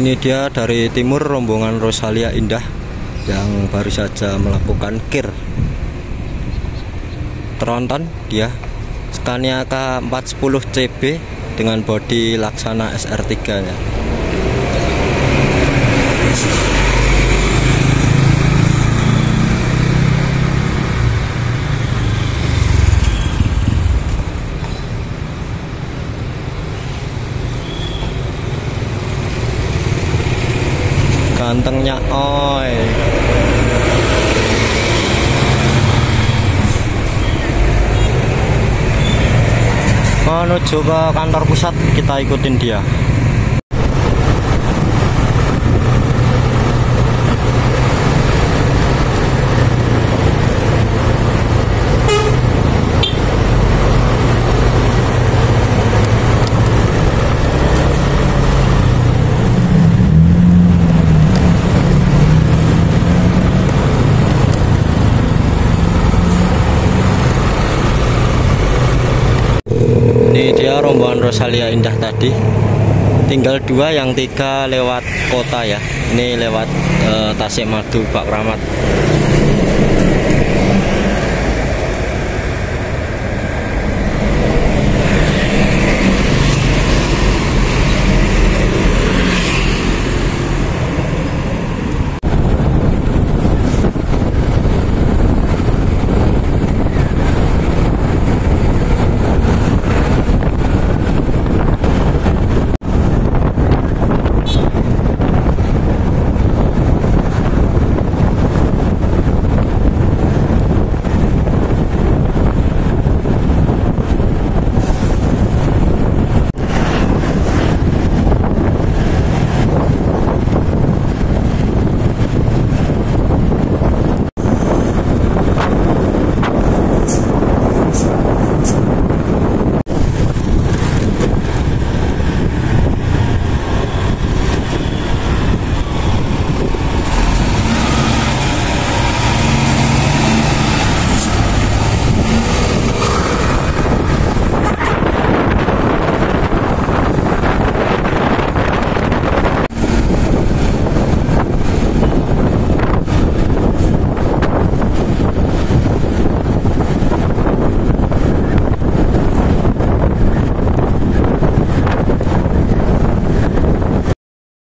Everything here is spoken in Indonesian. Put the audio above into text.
Ini dia dari timur rombongan Rosalia Indah yang baru saja melakukan kir. Tronton dia Scania K410 CB dengan bodi Laksana SR3 nya. Gantengnya oi. Menuju ke kantor pusat, kita ikutin dia. Ini dia rombongan Rosalia Indah tadi. Tinggal 2, yang 3 lewat kota ya. Ini lewat Tasikmalaya Pak Kramat.